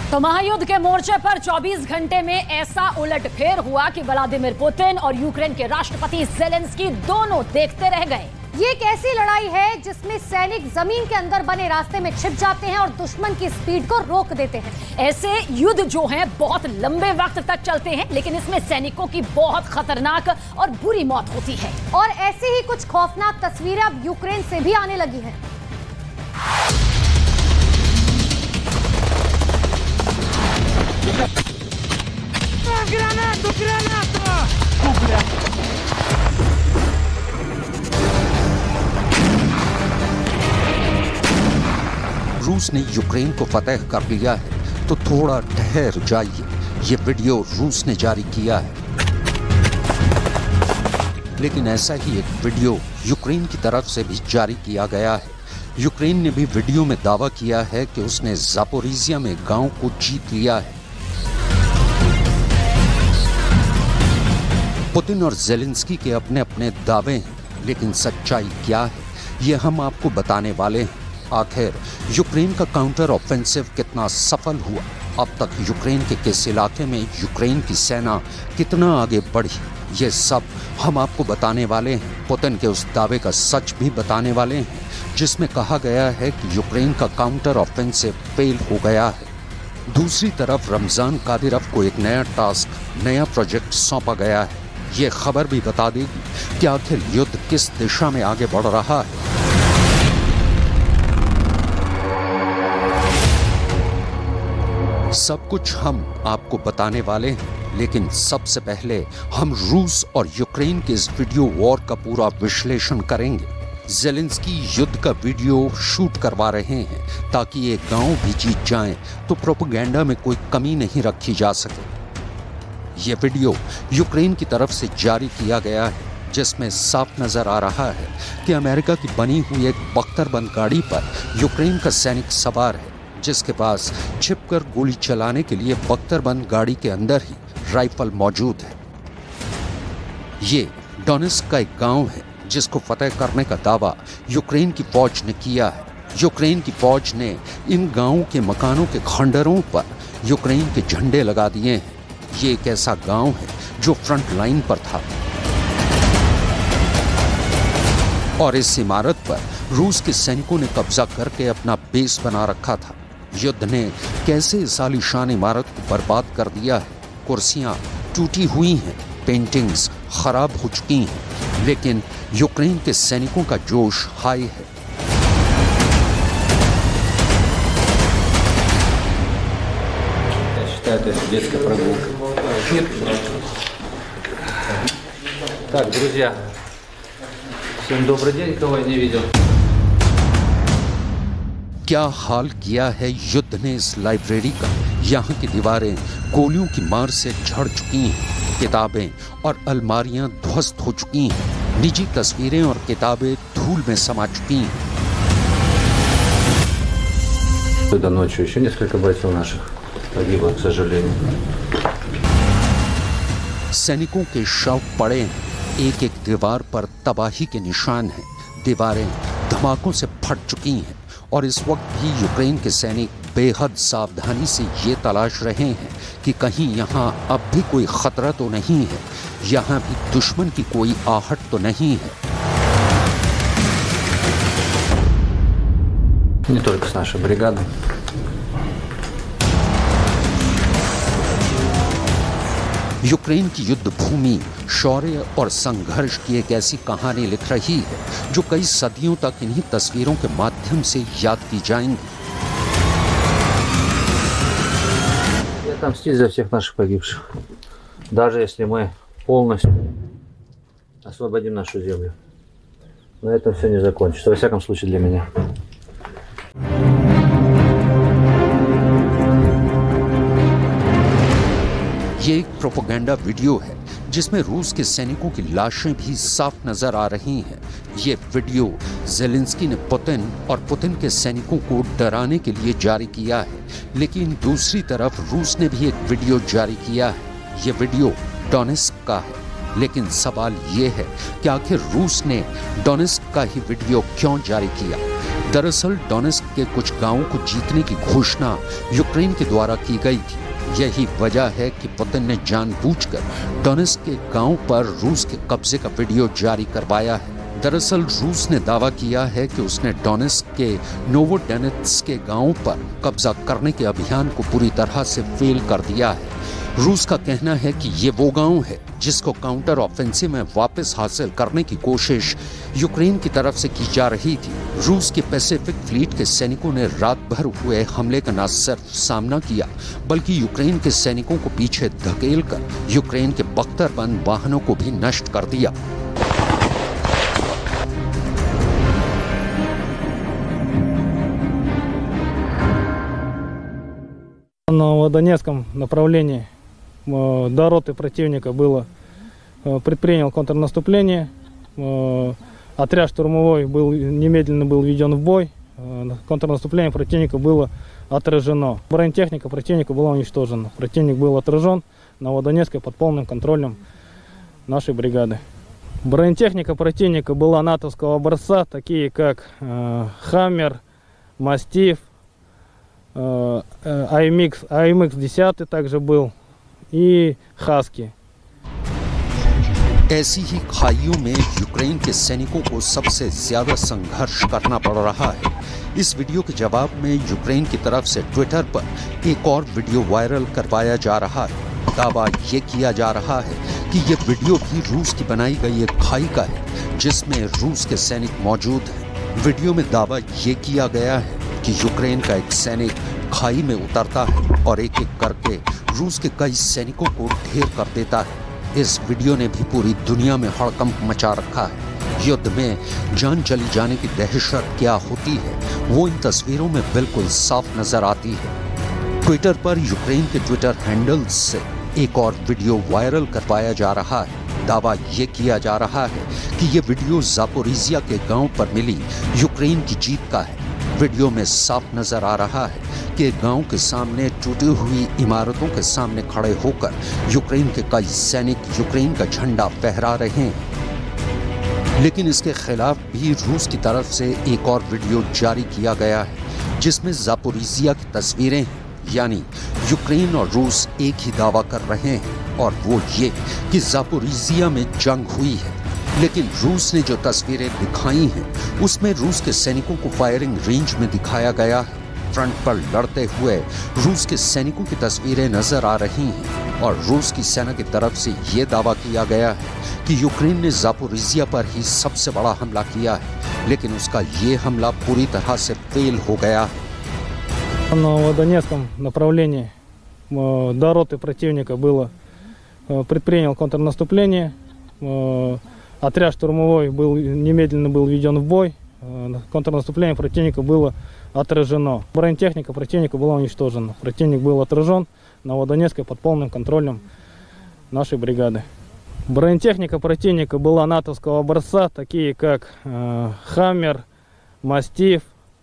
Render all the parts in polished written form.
तो महायुद्ध के मोर्चे पर 24 घंटे में ऐसा उलटफेर हुआ कि व्लादिमीर पुतिन और यूक्रेन के राष्ट्रपति ज़ेलेंस्की दोनों देखते रह गए। ये एक ऐसी लड़ाई है जिसमें सैनिक जमीन के अंदर बने रास्ते में छिप जाते हैं और दुश्मन की स्पीड को रोक देते हैं। ऐसे युद्ध जो हैं बहुत लंबे वक्त तक चलते हैं, लेकिन इसमें सैनिकों की बहुत खतरनाक और बुरी मौत होती है। और ऐसी ही कुछ खौफनाक तस्वीरें अब यूक्रेन से भी आने लगी हैं। रूस ने यूक्रेन को फतेह कर लिया है तो थोड़ा ठहर जाइए, ये वीडियो रूस ने जारी किया है। लेकिन ऐसा ही एक वीडियो यूक्रेन की तरफ से भी जारी किया गया है। यूक्रेन ने भी वीडियो में दावा किया है कि उसने ज़ापोरिजिया में गांव को जीत लिया है। पुतिन और ज़ेलेंस्की के अपने अपने दावे हैं, लेकिन सच्चाई क्या है ये हम आपको बताने वाले हैं। आखिर यूक्रेन का काउंटर ऑफेंसिव कितना सफल हुआ, अब तक यूक्रेन के किस इलाके में यूक्रेन की सेना कितना आगे बढ़ी, ये सब हम आपको बताने वाले हैं। पुतिन के उस दावे का सच भी बताने वाले हैं जिसमें कहा गया है कि यूक्रेन का काउंटर ऑफेंसिव फेल हो गया है। दूसरी तरफ रमजान कादिरोव को एक नया टास्क, नया प्रोजेक्ट सौंपा गया है। ये खबर भी बता देगी कि आखिर युद्ध किस दिशा में आगे बढ़ रहा है। सब कुछ हम आपको बताने वाले हैं, लेकिन सबसे पहले हम रूस और यूक्रेन के इस वीडियो वॉर का पूरा विश्लेषण करेंगे। ज़ेलेंस्की युद्ध का वीडियो शूट करवा रहे हैं ताकि ये गांव भी जीत जाएं तो प्रोपेगेंडा में कोई कमी नहीं रखी जा सके। ये वीडियो यूक्रेन की तरफ से जारी किया गया है जिसमें साफ नजर आ रहा है कि अमेरिका की बनी हुई एक बख्तरबंद गाड़ी पर यूक्रेन का सैनिक सवार है, जिसके पास छिपकर गोली चलाने के लिए बख्तरबंद गाड़ी के अंदर ही राइफल मौजूद है। ये डोनेट्स्क का एक गांव है जिसको फतेह करने का दावा यूक्रेन की फौज ने किया है। यूक्रेन की फौज ने इन गांवों के मकानों के खंडरों पर यूक्रेन के झंडे लगा दिए हैं। ये एक ऐसा गांव है जो फ्रंट लाइन पर था और इस इमारत पर रूस के सैनिकों ने कब्जा करके अपना बेस बना रखा था। युद्ध ने कैसे इस आलीशान इमारत को बर्बाद कर दिया है। कुर्सियां टूटी हुई हैं, पेंटिंग्स खराब हो चुकी हैं, लेकिन यूक्रेन के सैनिकों का जोश हाई है। Так, друзья, всем добрый день, кого я не видел. क्या हाल किया है युद्ध ने इस लाइब्रेरी का। यहाँ की दीवारें गोलियों की मार से झड़ चुकी हैं, किताबें और अलमारियां ध्वस्त हो चुकी हैं, निजी तस्वीरें और किताबें धूल में समा चुकी हैं। Сюда ночью еще несколько бойцов наших погибло, к сожалению. सैनिकों के शव पड़े हैं, एक एक दीवार पर तबाही के निशान हैं। दीवारें धमाकों से फट चुकी हैं और इस वक्त भी यूक्रेन के सैनिक बेहद सावधानी से ये तलाश रहे हैं कि कहीं यहाँ अब भी कोई खतरा तो नहीं है, यहाँ भी दुश्मन की कोई आहट तो नहीं है। Не только с нашей бригадой. यूक्रेन की युद्ध भूमि शौर्य और संघर्ष की एक ऐसी कहानी लिख रही है जो कई सदियों तक इन्हीं तस्वीरों के माध्यम से याद की जाएंगी। И отомстить за всех наших погибших, даже если мы полностью освободим нашу землю. На этом все не закончится, во всяком случае для меня. ये एक प्रोपेगेंडा वीडियो है जिसमें रूस के सैनिकों की लाशें भी साफ नजर आ रही हैं। ये वीडियो ज़ेलेंस्की ने पुतिन और पुतिन के सैनिकों को डराने के लिए जारी किया है, लेकिन दूसरी तरफ रूस ने भी एक वीडियो जारी किया है। ये वीडियो डोनेट्स्क का है, लेकिन सवाल ये है कि आखिर रूस ने डोनेट्स्क का ही वीडियो क्यों जारी किया। दरअसल डोनेस्क के कुछ गांवों को जीतने की घोषणा यूक्रेन के द्वारा की गई थी। यही वजह है कि पुतिन ने जानबूझकर डोनेस्क के गांव पर रूस के कब्जे का वीडियो जारी करवाया है। दरअसल रूस ने दावा किया है कि उसने डोनेस्क के नोवोडेनेत्स्क के गांव पर कब्जा करने के अभियान को पूरी तरह से फेल कर दिया है। रूस का कहना है कि ये वो गांव है जिसको काउंटर ऑफेंसिव में वापस हासिल करने की कोशिश यूक्रेन की तरफ से की जा रही थी। रूस के पैसिफिक फ्लीट के सैनिकों ने रात भर हुए हमले का न सिर्फ सामना किया बल्कि यूक्रेन के सैनिकों को पीछे धकेलकर यूक्रेन के बख्तरबंद वाहनों को भी नष्ट कर दिया। На Новодонецком направлении до роты противника предпринял контрнаступление. Отряд штурмовой немедленно был введен в бой. Контрнаступление противника было отражено. Бронетехника противника была уничтожена. Противник был отражен на Новодонецке под полным контролем нашей бригады. Бронетехника противника была натовского образца, такие как «Хаммер», «Мастиф», АМХ-10 также был и «Хаски». ऐसी ही खाइयों में यूक्रेन के सैनिकों को सबसे ज्यादा संघर्ष करना पड़ रहा है। इस वीडियो के जवाब में यूक्रेन की तरफ से ट्विटर पर एक और वीडियो वायरल करवाया जा रहा है। दावा ये किया जा रहा है कि ये वीडियो भी रूस की बनाई गई एक खाई का है जिसमें रूस के सैनिक मौजूद हैं। वीडियो में दावा ये किया गया है कि यूक्रेन का एक सैनिक खाई में उतरता है और एक एक करके रूस के कई सैनिकों को ढेर कर देता है। इस वीडियो ने भी पूरी दुनिया में हड़कंप मचा रखा है। युद्ध में जान चली जाने की दहशत क्या होती है वो इन तस्वीरों में बिल्कुल साफ नजर आती है। ट्विटर पर यूक्रेन के ट्विटर हैंडल्स से एक और वीडियो वायरल करवाया जा रहा है। दावा ये किया जा रहा है कि ये वीडियो जापोरिजिया के गांव पर मिली यूक्रेन की जीत का है। वीडियो में साफ नजर आ रहा है कि गांव के सामने टूटी हुई इमारतों के सामने खड़े होकर यूक्रेन के कई सैनिक यूक्रेन का झंडा फहरा रहे हैं। लेकिन इसके खिलाफ भी रूस की तरफ से एक और वीडियो जारी किया गया है जिसमें जापोरिजिया की तस्वीरें हैं। यानी यूक्रेन और रूस एक ही दावा कर रहे हैं और वो ये कि जापोरिजिया में जंग हुई है। लेकिन रूस ने जो तस्वीरें दिखाई हैं उसमें रूस के सैनिकों को फायरिंग रेंज में दिखाया गया है। फ्रंट पर लड़ते हुए रूस के सैनिकों की तस्वीरें नजर आ रही हैं और रूस की सेना की तरफ से ये दावा किया गया है कि यूक्रेन ने जापोरिजिया पर ही सबसे बड़ा हमला किया है, लेकिन उसका ये हमला पूरी तरह से फेल हो गया है। На Новодонецком направлении до роты противника предпринял контрнаступление. Отряд штурмовой немедленно был введен в бой. Контрнаступление противника было отражено. Бронетехника противника была уничтожена. Противник был отражен на Новодонецке под полным контролем нашей бригады. Бронетехника противника была натовского образца, такие как «Хаммер», «Мастиф»,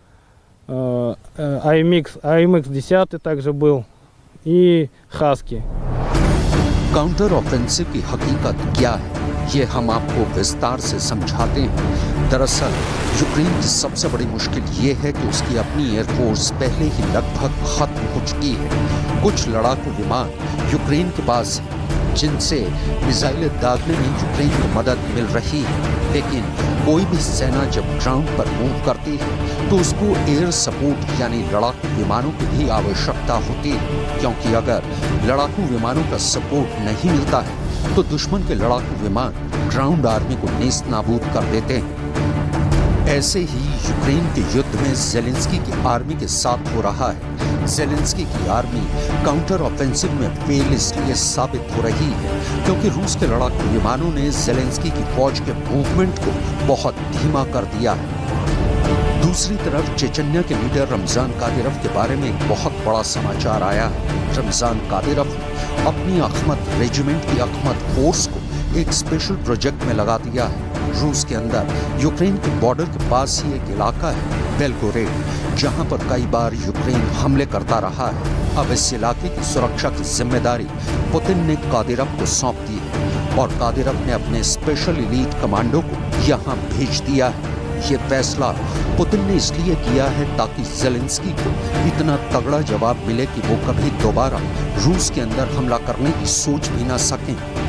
АМХ-10 также был и «Хаски». काउंटर ऑफेंसिव की हकीकत क्या है ये हम आपको विस्तार से समझाते हैं। दरअसल यूक्रेन की सबसे बड़ी मुश्किल ये है कि उसकी अपनी एयरफोर्स पहले ही लगभग खत्म हो चुकी है। कुछ लड़ाकू विमान यूक्रेन के पास हैं जिनसे मिसाइलें दागने में यूक्रेन को मदद मिल रही है, लेकिन कोई भी सेना जब ग्राउंड पर मूव करती है तो उसको एयर सपोर्ट यानी लड़ाकू विमानों की भी आवश्यकता होती है, क्योंकि अगर लड़ाकू विमानों का सपोर्ट नहीं मिलता है तो दुश्मन के लड़ाकू विमान ग्राउंड आर्मी को नेस्त नाबूद कर देते हैं। ऐसे ही यूक्रेन के युद्ध में ज़ेलेंस्की की आर्मी के साथ हो रहा है। ज़ेलेंस्की की आर्मी काउंटर ऑफेंसिव में फेल इसलिए साबित हो रही है क्योंकि रूस के लड़ाकू विमानों ने ज़ेलेंस्की की फौज के मूवमेंट को बहुत धीमा कर दिया है। दूसरी तरफ चेचन्या के लीडर रमजान कादिरोव के बारे में एक बहुत बड़ा समाचार आया है। रमजान कादिरोव ने अपनी अखमत रेजिमेंट की अखमत फोर्स को एक स्पेशल प्रोजेक्ट में लगा दिया है। रूस के अंदर यूक्रेन के बॉर्डर के पास ही एक इलाका है बेलगोरेड, जहां पर कई बार यूक्रेन हमले करता रहा है। अब इस इलाके की सुरक्षा की जिम्मेदारी पुतिन ने कादिरोव को सौंप दी है और कादिरोव ने अपने स्पेशल एलीट कमांडो को यहां भेज दिया है। ये फैसला पुतिन ने इसलिए किया है ताकि ज़ेलेंस्की को इतना तगड़ा जवाब मिले कि वो कभी दोबारा रूस के अंदर हमला करने की सोच भी ना सकें।